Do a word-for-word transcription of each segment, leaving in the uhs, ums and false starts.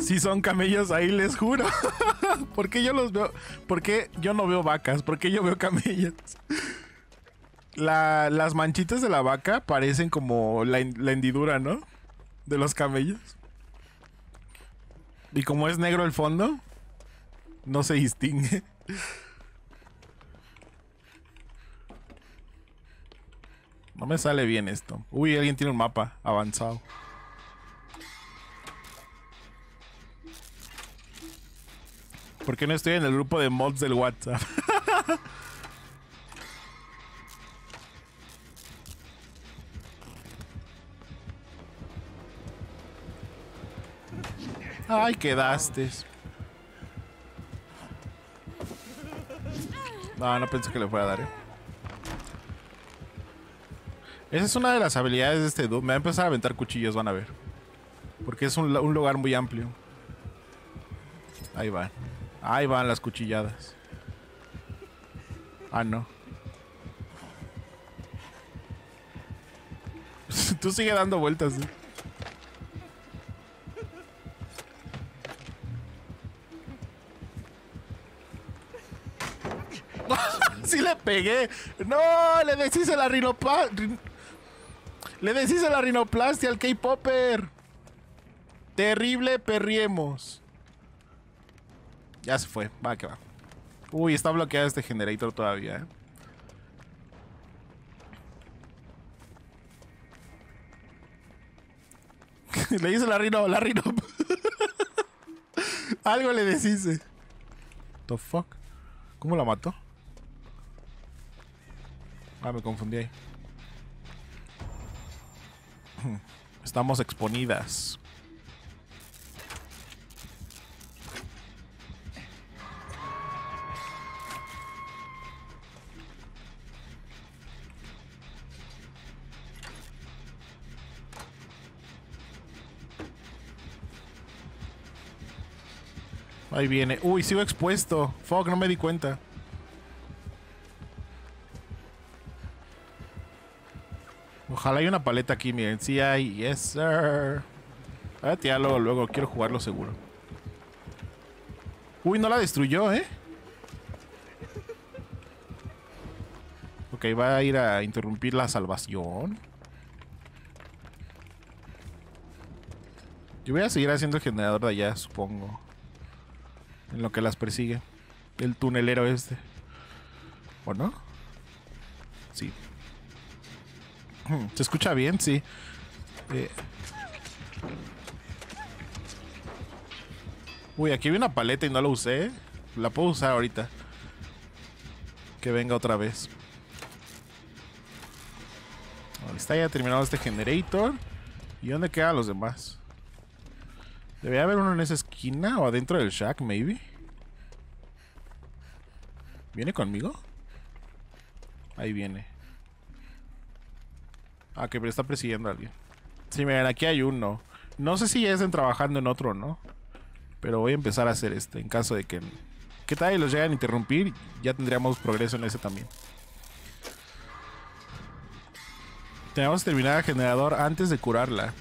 Sí son camellos ahí, les juro. ¿Por qué yo los veo? ¿Por qué yo no veo vacas? ¿Por qué yo veo camellos? La, las manchitas de la vaca parecen como la, la hendidura, ¿no? De los camellos. Y como es negro el fondo, no se distingue. No me sale bien esto. Uy, alguien tiene un mapa avanzado. ¿Por qué no estoy en el grupo de mods del WhatsApp? Ay, quedaste. No, no pensé que le fuera a dar, ¿eh? Esa es una de las habilidades de este dude. Me va a empezar a aventar cuchillos, van a ver. Porque es un, un lugar muy amplio. Ahí van. Ahí van las cuchilladas. Ah, no. Tú sigue dando vueltas, ¿eh? ¡Sí le pegué! ¡No! Le deshice la rinoplastia. Le deshice la rinoplastia al K-Popper. Terrible perriemos. Ya se fue. Va que va. Uy, está bloqueado este generator todavía, ¿eh? Le hice la rino, la rino. Algo le deshice. The fuck? ¿Cómo la mató? Ah, me confundí ahí. Estamos exponidas. Ahí viene. Uy, sigo expuesto. Fuck, no me di cuenta. Ojalá hay una paleta aquí, miren. Sí hay. Yes, sir. Ah, tía, luego, luego. Quiero jugarlo seguro. Uy, no la destruyó, ¿eh? Ok, va a ir a interrumpir la salvación. Yo voy a seguir haciendo el generador de allá, supongo. En lo que las persigue. El tunelero este. ¿O no? Sí. ¿Se escucha bien? Sí. Eh. Uy, aquí hay una paleta y no la usé. La puedo usar ahorita. Que venga otra vez. Ahí está ya terminado este generator. ¿Y dónde quedan los demás? Debería haber uno en esa esquina o adentro del shack, maybe. ¿Viene conmigo? Ahí viene. Ah, que pero está persiguiendo a alguien. Sí, miren, aquí hay uno. No sé si ya estén trabajando en otro, ¿no? Pero voy a empezar a hacer este en caso de que... ¿Qué tal? Y los llegan a interrumpir. Ya tendríamos progreso en ese también. Tenemos que terminar el generador antes de curarla.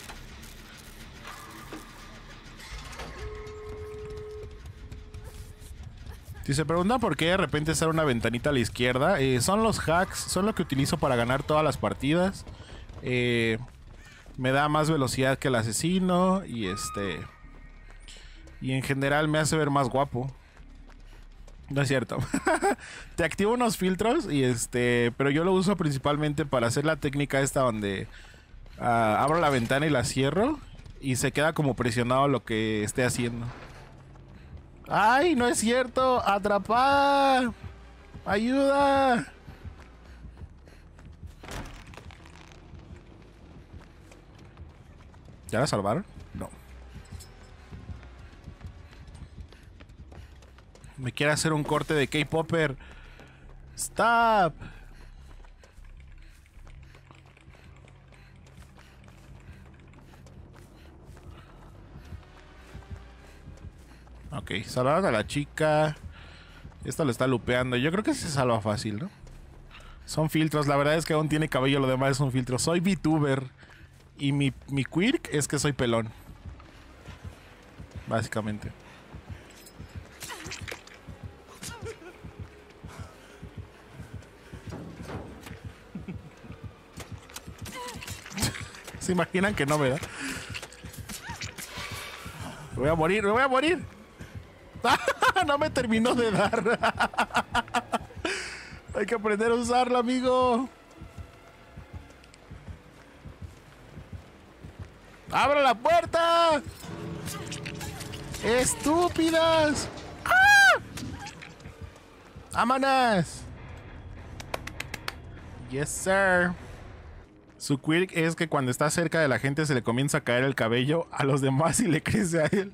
Si se preguntan por qué de repente sale una ventanita a la izquierda, eh, son los hacks, son lo que utilizo para ganar todas las partidas. Eh, me da más velocidad que el asesino y este... Y en general me hace ver más guapo. No es cierto. Te activo unos filtros y este... Pero yo lo uso principalmente para hacer la técnica esta donde... Uh, abro la ventana y la cierro y se queda como presionado lo que esté haciendo. ¡Ay, no es cierto! ¡Atrapada! ¡Ayuda! ¿Ya la salvaron? No. Me quiere hacer un corte de K-Popper. ¡Stop! Ok, salvaron a la chica. Esta lo está lupeando. Yo creo que se salva fácil, ¿no? Son filtros. La verdad es que aún tiene cabello. Lo demás es un filtro. Soy VTuber. Y mi, mi quirk es que soy pelón. básicamente. ¿Se imaginan que no me da? Me voy a morir, me voy a morir. No me terminó de dar. Hay que aprender a usarlo, amigo. ¡Abra la puerta! ¡Estúpidas! ¡Ah! ¡Vámonos! Yes, sir. Su quirk es que cuando está cerca de la gente se le comienza a caer el cabello a los demás y le crece a él.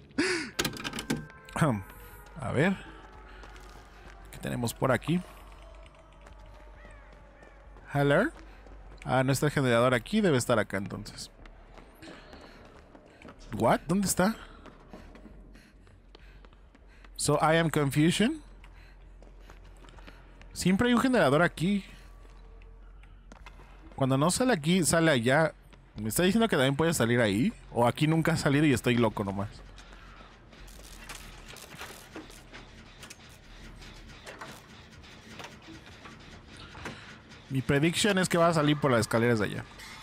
A ver. ¿Qué tenemos por aquí? Hello. Ah, no está el generador aquí. Debe estar acá entonces. What? ¿Dónde está? So I am confusion. Siempre hay un generador aquí. Cuando no sale aquí, sale allá. ¿Me está diciendo que también puede salir ahí? ¿O aquí nunca ha salido y estoy loco nomás? Mi prediction es que va a salir por las escaleras de allá.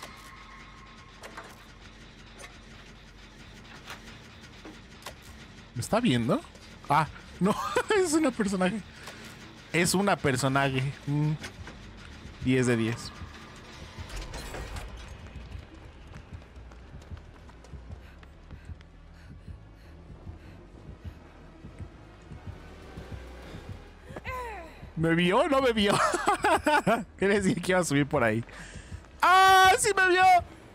¿Me está viendo? Ah, no, es una personaje. Es una personaje. Mm. diez de diez. ¿Me vio? No me vio. Quiere decir que iba a subir por ahí. ¡Ah! ¡Sí me vio!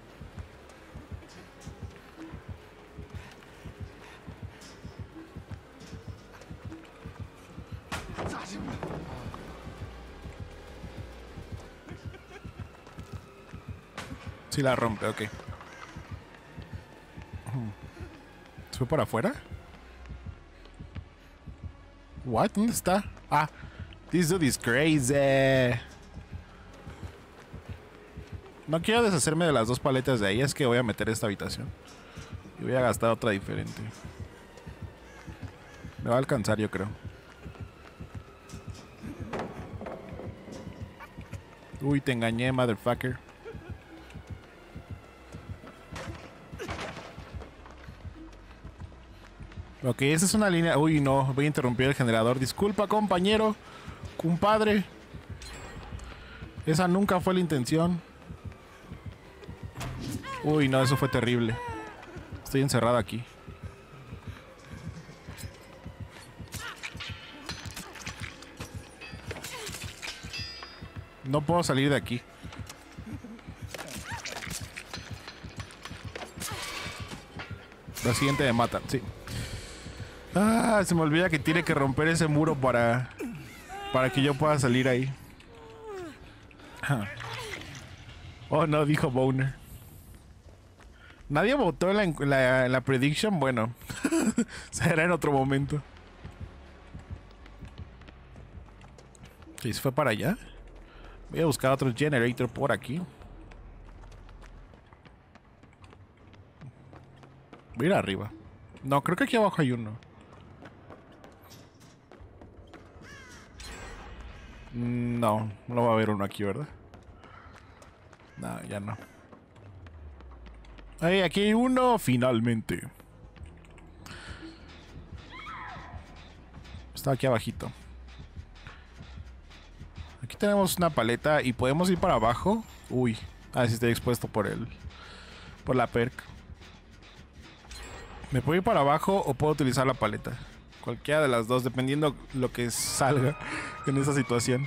Sí la rompe, ok. ¿Se fue por afuera? What? ¿Dónde está? Ah. This dude is crazy. No quiero deshacerme de las dos paletas de ahí. Es que voy a meter esta habitación. Y voy a gastar otra diferente. Me va a alcanzar, yo creo. Uy, te engañé, motherfucker. Ok, esa es una línea. Uy, no, voy a interrumpir el generador. Disculpa, compañero. Compadre. Esa nunca fue la intención. Uy, no, eso fue terrible. Estoy encerrado aquí. No puedo salir de aquí. La siguiente me matan, sí. Ah, se me olvida que tiene que romper ese muro para... Para que yo pueda salir ahí. Oh, no, dijo Boner. Nadie votó en la, en la, en la prediction. Bueno, será en otro momento. ¿Y se fue para allá? Voy a buscar otro generator por aquí. Voy a ir arriba. No, creo que aquí abajo hay uno. No, no va a haber uno aquí, ¿verdad? No, ya no. Hey, aquí hay uno, finalmente. Está aquí abajito. Aquí tenemos una paleta y podemos ir para abajo. Uy, a ver si estoy expuesto por el... Por la perk. Me puedo ir para abajo o puedo utilizar la paleta. Cualquiera de las dos, dependiendo lo que salga en esa situación.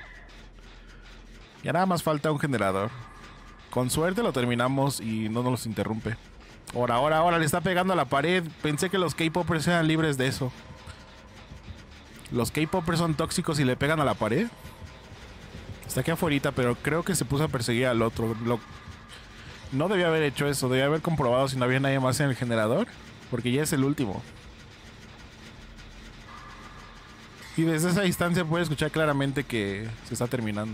Ya nada más falta un generador. Con suerte lo terminamos y no nos interrumpe. Ahora, ahora, ahora le está pegando a la pared. Pensé que los K-popers eran libres de eso. Los K-popers son tóxicos y le pegan a la pared. Está aquí afuera, pero creo que se puso a perseguir al otro. Lo... No debía haber hecho eso. Debía haber comprobado si no había nadie más en el generador. Porque ya es el último. Y desde esa distancia puede escuchar claramente que se está terminando.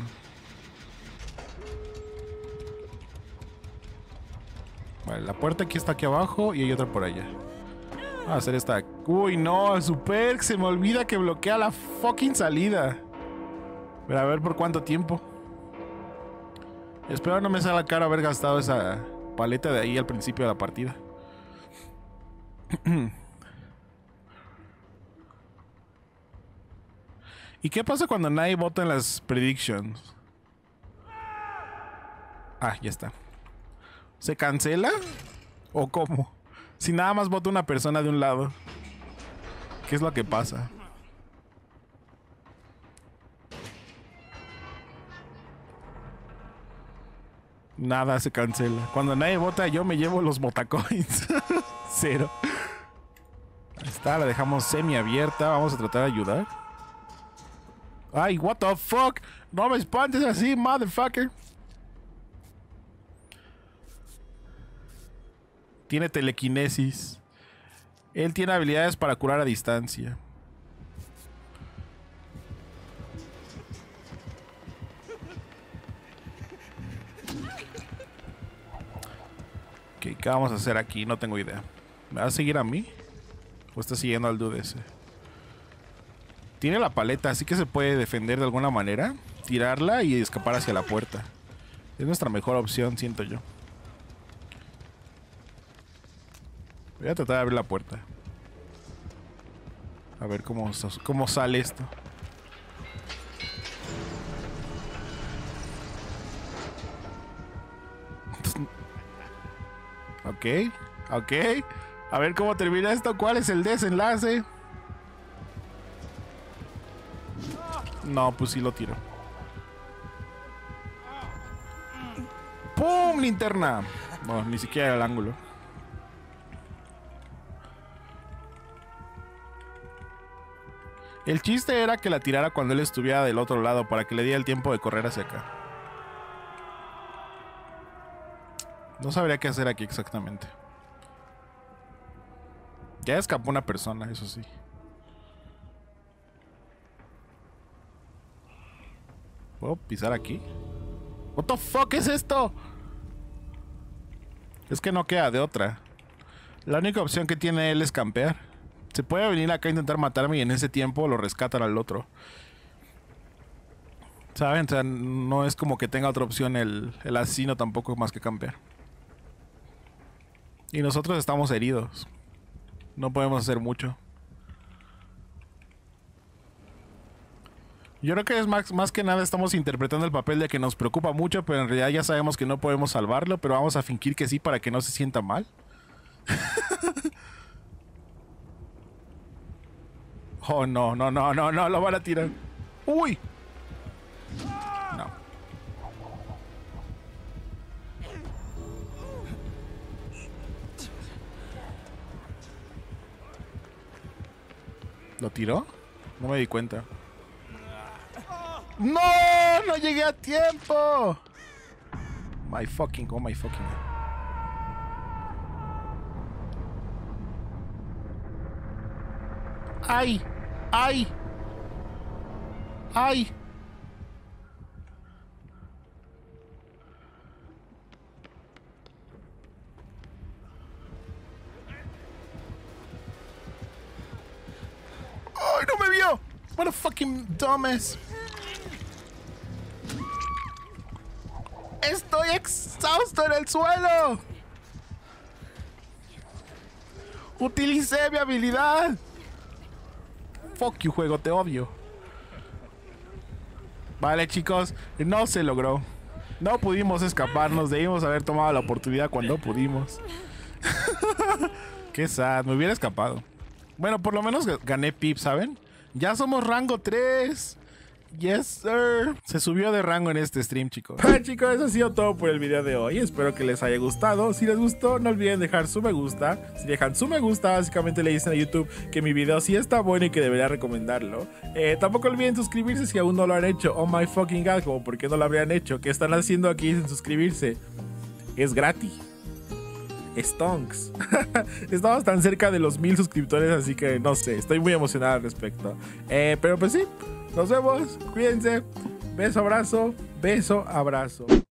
Vale, la puerta aquí está aquí abajo y hay otra por allá. Voy a hacer esta. Uy, no, super. Se me olvida que bloquea la fucking salida. Pero a ver por cuánto tiempo. Espero no me salga caro haber gastado esa paleta de ahí al principio de la partida. ¿Y qué pasa cuando nadie vota en las predictions? Ah, ya está. ¿Se cancela? ¿O cómo? Si nada más vota una persona de un lado. ¿Qué es lo que pasa? Nada se cancela. Cuando nadie vota, yo me llevo los botacoins. Cero. Ahí está, la dejamos semi abierta. Vamos a tratar de ayudar. Ay, what the fuck. No me espantes así, motherfucker. Tiene telequinesis. Él tiene habilidades para curar a distancia. Ok, ¿qué vamos a hacer aquí? No tengo idea. ¿Me va a seguir a mí? ¿O está siguiendo al dude ese? Tiene la paleta, así que se puede defender de alguna manera. Tirarla y escapar hacia la puerta. Es nuestra mejor opción, siento yo. Voy a tratar de abrir la puerta. A ver cómo, cómo sale esto. Ok, ok. A ver cómo termina esto. ¿Cuál es el desenlace? No, pues sí lo tiro. ¡Pum! Linterna. No, ni siquiera era el ángulo. El chiste era que la tirara cuando él estuviera del otro lado para que le diera el tiempo de correr hacia acá. No sabría qué hacer aquí exactamente. Ya escapó una persona, eso sí. ¿Puedo pisar aquí? What the fuck es esto? Es que no queda de otra. La única opción que tiene él es campear. Se puede venir acá a intentar matarme y en ese tiempo lo rescatan al otro. ¿Saben? O sea, no es como que tenga otra opción el, el asesino tampoco más que campear. Y nosotros estamos heridos. No podemos hacer mucho. Yo creo que es más, más que nada estamos interpretando el papel de que nos preocupa mucho, pero en realidad ya sabemos que no podemos salvarlo, pero vamos a fingir que sí para que no se sienta mal. Oh, no, no, no, no, no, lo van a tirar. ¡Uy! No. ¿Lo tiró? No me di cuenta. ¡No! ¡No llegué a tiempo! My fucking, oh my fucking. ¡Ay! ¡Ay! ¡Ay! ¡Ay, no me vio! What a fucking dumbass. Estoy exhausto en el suelo. Utilicé mi habilidad. Fuck you, juego, te odio. Vale, chicos, no se logró. No pudimos escaparnos, debimos haber tomado la oportunidad cuando pudimos. Qué sad, me hubiera escapado. Bueno, por lo menos gané pip, ¿saben? Ya somos rango tres. Yes, sir. Se subió de rango en este stream, chicos. Ah, chicos, eso ha sido todo por el video de hoy. Espero que les haya gustado. Si les gustó, no olviden dejar su me gusta. Si dejan su me gusta, básicamente le dicen a YouTube que mi video sí está bueno y que debería recomendarlo. Eh, tampoco olviden suscribirse si aún no lo han hecho. Oh my fucking god, como por qué no lo habrían hecho. ¿Qué están haciendo aquí sin suscribirse? Es gratis. Stonks. Estamos tan cerca de los mil suscriptores, así que no sé, estoy muy emocionado al respecto. Eh, pero pues sí, nos vemos, cuídense. Beso, abrazo, beso, abrazo.